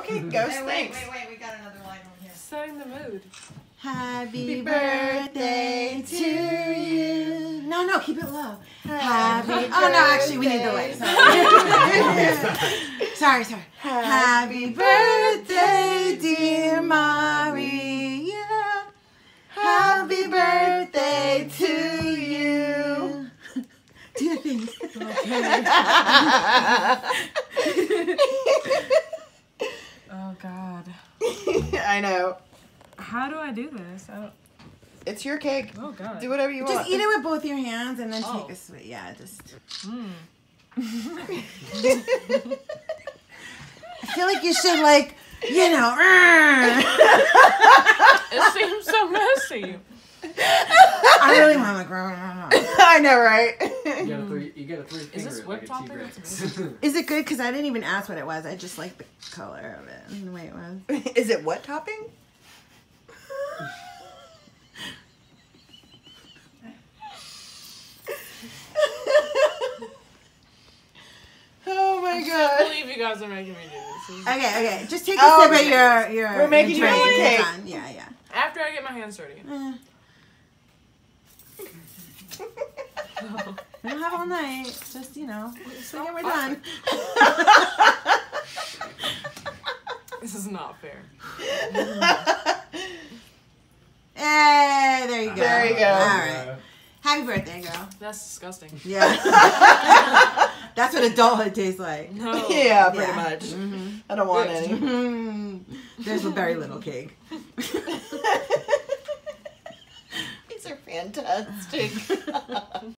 Ghost Wait, thinks. we got another line over here. Setting the mood. Happy birthday to you. No, keep it low. Happy. Oh no, actually, we need the light. Sorry. Sorry. Happy birthday, dear Maria. Happy birthday to you. Do your thing. Okay. Oh God. I know. How do I do this? It's your cake. Oh God. Do whatever you want. Just eat it with both your hands and then Oh. take a sweet. Yeah, just. I feel like you should, like, you know. It seems so messy. I really want to, like, I know, right? You get a three finger Is this like whipped a topping? T-Rex. That's amazing. Is it good? Because I didn't even ask what it was. I just like the color of it and the way it was. Is it what topping? Oh my I can't god. believe you guys are making me do this. This is- Okay. Just take a Oh, sip of okay. your. We're making your you drink a and you're cake. done. Yeah. After I get my hands dirty. We don't have all night. Just, you know, so we're done. This is not fair. Hey, there you go. There you go. All right. Happy birthday, girl. That's disgusting. Yeah. That's what adulthood tastes like. No. Yeah, pretty Yeah. much. Mm-hmm. I don't want any. There's a very little cake. These are fantastic.